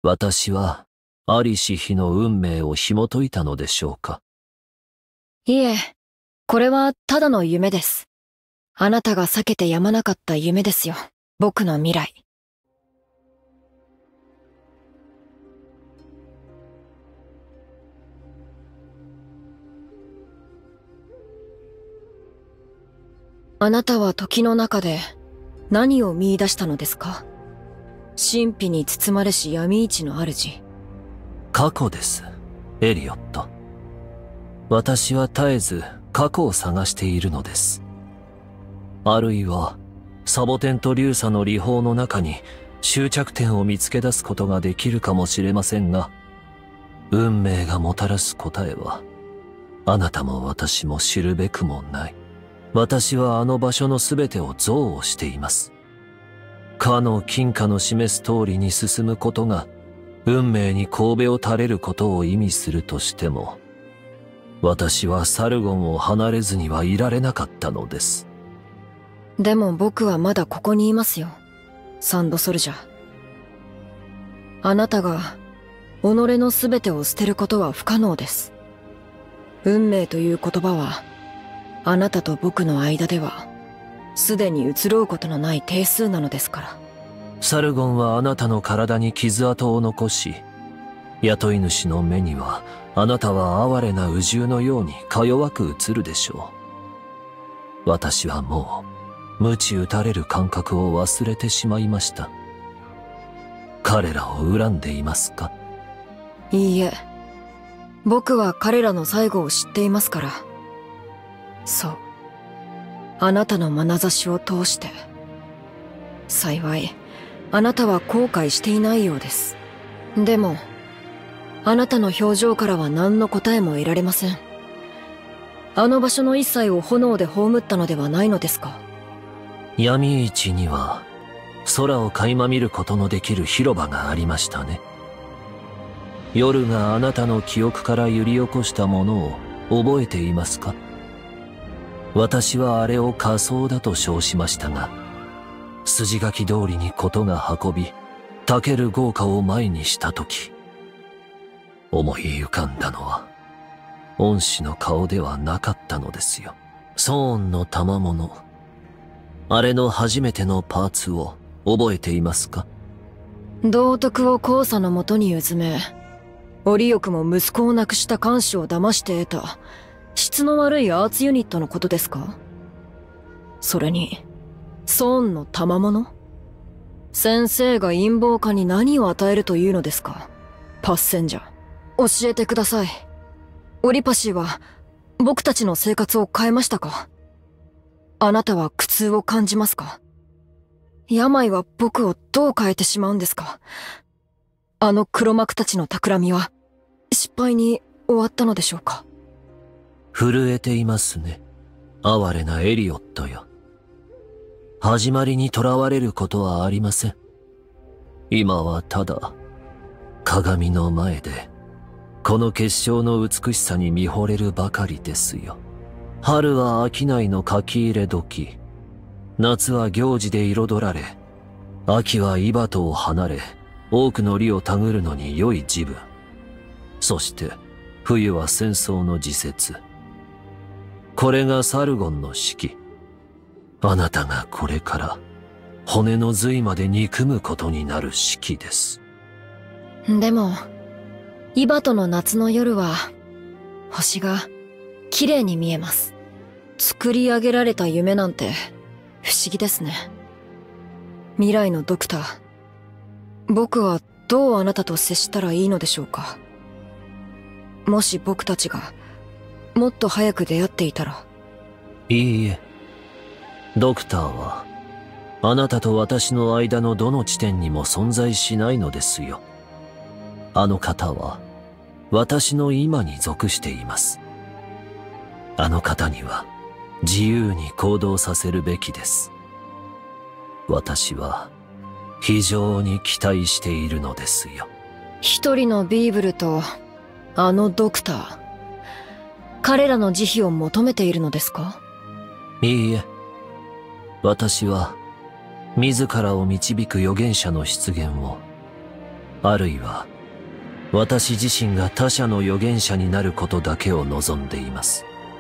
私は、ありし日の運命を紐解いたのでしょうか。 いえ、これはただの夢です。あなたが避けてやまなかった夢ですよ。僕の未来。あなたは時の中で何を見出したのですか？神秘に包まれし闇市の主。 過去です、エリオット。私は絶えず過去を探しているのです。あるいは、サボテンとリューサの理法の中に終着点を見つけ出すことができるかもしれませんが、運命がもたらす答えは、あなたも私も知るべくもない。私はあの場所のすべてを憎悪しています。かの金貨の示す通りに進むことが、運命に頭を垂れることを意味するとしても、私はサルゴンを離れずにはいられなかったのです。 でも僕はまだここにいますよ、サンドソルジャー。あなたが己の全てを捨てることは不可能です。運命という言葉はあなたと僕の間ではすでに移ろうことのない定数なのですから。 サルゴンはあなたの体に傷跡を残し、雇い主の目にはあなたは哀れな宇宙のようにか弱く映るでしょう。私はもう鞭打たれる感覚を忘れてしまいました。彼らを恨んでいますか？ いいえ、僕は彼らの最後を知っていますから。そう、あなたの眼差しを通して。幸いあなたは後悔していないようです。でもあなたの表情からは何の答えも得られません。あの場所の一切を炎で葬ったのではないのですか？ 闇市には空を垣間見ることのできる広場がありましたね。夜があなたの記憶から揺り起こしたものを覚えていますか？私はあれを仮想だと称しましたが、筋書き通りに事が運び、たける豪華を前にしたとき、思い浮かんだのは、恩師の顔ではなかったのですよ。ソーンの賜物、あれの初めてのパーツを覚えていますか？ 道徳を後者のもとにうずめ、折よくも息子を亡くした看守を騙して得た質の悪いアーツユニットのことですか？それにソーンの賜物？先生が陰謀家に何を与えるというのですか？パッセンジャー、教えてください。オリパシーは僕たちの生活を変えましたか？あなたは苦痛を感じますか？病は僕をどう変えてしまうんですか？あの黒幕たちの企みは失敗に終わったのでしょうか？ 震えていますね、哀れなエリオットよ。始まりにとらわれることはありません。今はただ鏡の前でこの結晶の美しさに見惚れるばかりですよ。春は商いの書き入れ時、夏は行事で彩られ、秋はイバトを離れ多くの利をたぐるのに良い時分、そして冬は戦争の時節。これがサルゴンの四季。あなたがこれから骨の髄まで憎むことになる四季です。 でもイバトの夏の夜は星が綺麗に見えます。作り上げられた夢なんて不思議ですね。未来のドクター、僕はどうあなたと接したらいいのでしょうか？もし僕たちがもっと早く出会っていたら。 いいえ、ドクターはあなたと私の間のどの地点にも存在しないのですよ。あの方は私の今に属しています。あの方には自由に行動させるべきです。私は非常に期待しているのですよ。 一人のビーブルとあのドクター、彼らの慈悲を求めているのですか？ いいえ、私は自らを導く預言者の出現をあるいは私自身が他者の預言者になることだけを望んでいます。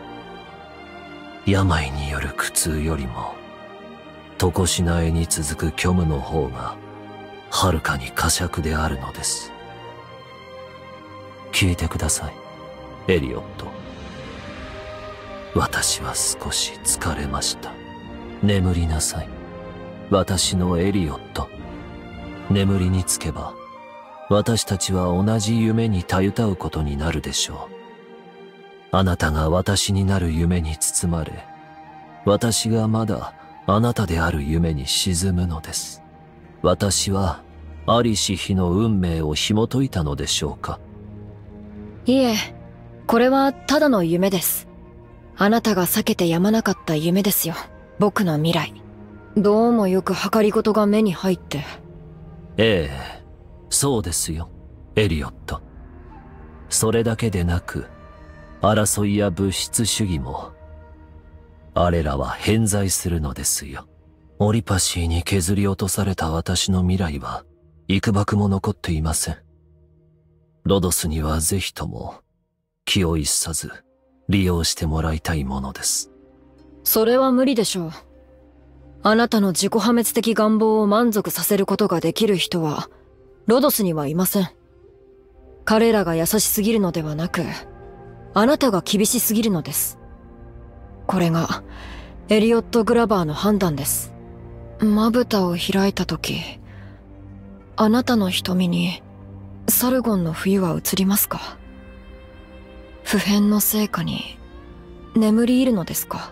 病による苦痛よりも常しなえに続く虚無の方がはるかに呵責であるのです。聞いてください、エリオット。私は少し疲れました。眠りなさい、私のエリオット。眠りにつけば私たちは同じ夢にたゆたうことになるでしょう。あなたが私になる夢に包まれ、私がまだあなたである夢に沈むのです。私はありし日の運命を紐解いたのでしょうか。 いえ、これはただの夢です。あなたが避けてやまなかった夢ですよ。僕の未来。どうもよく計り事が目に入って。 ええ、そうですよ、エリオット。それだけでなく、争いや物質主義も、あれらは偏在するのですよ。オリパシーに削り落とされた私の未来は、幾ばくも残っていません。ロドスにはぜひとも、気を逸さず、利用してもらいたいものです。 それは無理でしょう。あなたの自己破滅的願望を満足させることができる人は、ロドスにはいません。彼らが優しすぎるのではなく、あなたが厳しすぎるのです。これが、エリオット・グラバーの判断です。まぶたを開いたとき、あなたの瞳に、サルゴンの冬は映りますか？不変の成果に、眠り入るのですか？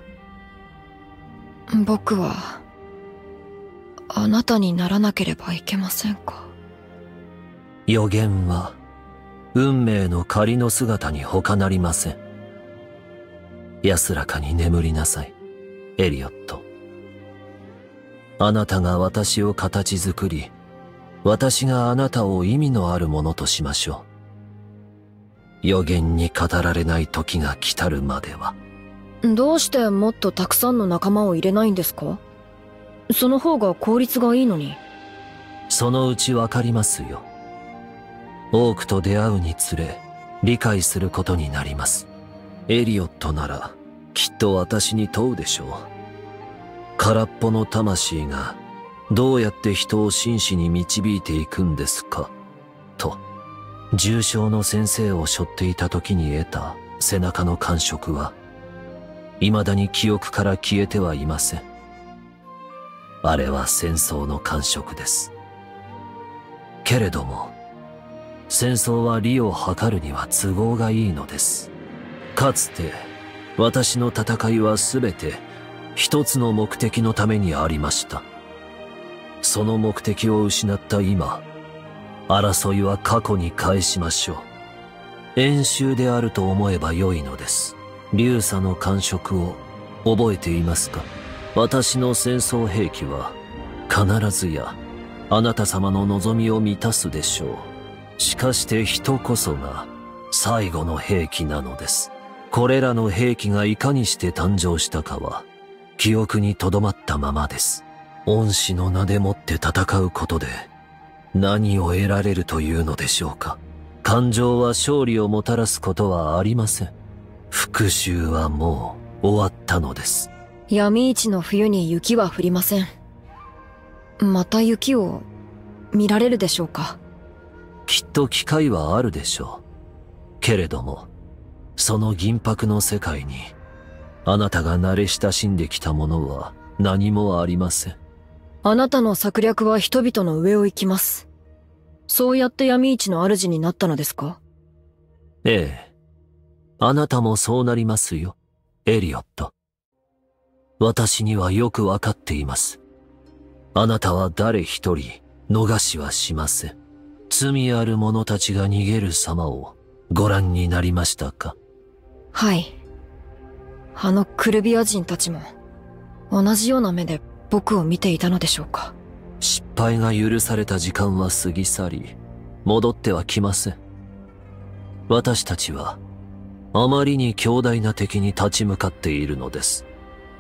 僕は、あなたにならなければいけませんか？ 予言は、運命の仮の姿に他なりません。安らかに眠りなさい、エリオット。あなたが私を形作り、私があなたを意味のあるものとしましょう。予言に語られない時が来たるまでは。 どうしてもっとたくさんの仲間を入れないんですか？その方が効率がいいのに。 そのうちわかりますよ。多くと出会うにつれ、理解することになります。エリオットなら、きっと私に問うでしょう。空っぽの魂が、どうやって人を真摯に導いていくんですかと、重傷の先生を背負っていた時に得た背中の感触は、未だに記憶から消えてはいません。あれは戦争の感触です。けれども、戦争は利を図るには都合がいいのです。かつて、私の戦いはすべて一つの目的のためにありました。その目的を失った今、争いは過去に返しましょう。演習であると思えばよいのです。流砂の感触を覚えていますか？私の戦争兵器は必ずやあなた様の望みを満たすでしょう。しかして人こそが最後の兵器なのです。これらの兵器がいかにして誕生したかは記憶に留まったままです。恩師の名でもって戦うことで何を得られるというのでしょうか。感情は勝利をもたらすことはありません。復讐はもう終わったのです。 闇市の冬に雪は降りません。また雪を見られるでしょうか？ きっと機会はあるでしょう。けれども、その銀箔の世界に、あなたが慣れ親しんできたものは何もありません。 あなたの策略は人々の上を行きます。そうやって闇市の主になったのですか？ ええ。あなたもそうなりますよ、エリオット。私にはよくわかっています。あなたは誰一人逃しはしません。罪ある者たちが逃げる様をご覧になりましたか？ はい。あのクルビア人たちも同じような目で僕を見ていたのでしょうか？ 失敗が許された時間は過ぎ去り、戻ってはきません。私たちはあまりに強大な敵に立ち向かっているのです。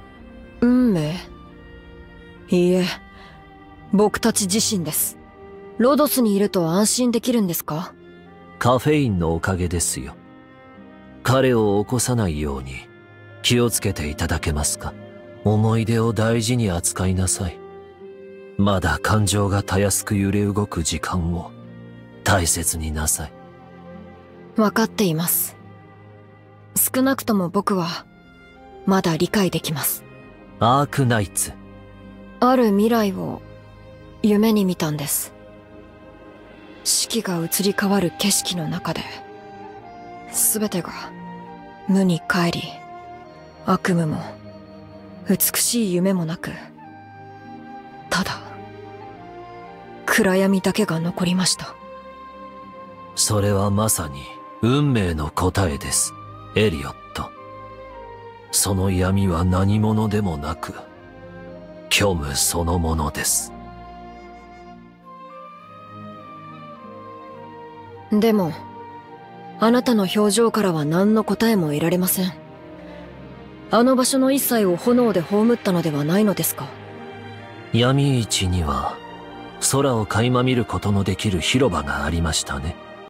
運命？いいえ、僕たち自身です。 ロドスにいると安心できるんですか？ カフェインのおかげですよ。彼を起こさないように気をつけていただけますか？思い出を大事に扱いなさい。まだ感情がたやすく揺れ動く時間を大切になさい。 わかっています。少なくとも僕はまだ理解できます。 アークナイツ。 ある未来を夢に見たんです。四季が移り変わる景色の中で全てが無に帰り、悪夢も美しい夢もなく、ただ暗闇だけが残りました。 それはまさに運命の答えです、エリオット。その闇は何者でもなく虚無そのものです。 でもあなたの表情からは何の答えも得られません。あの場所の一切を炎で葬ったのではないのですか？ 闇市には空を垣間見ることのできる広場がありましたね。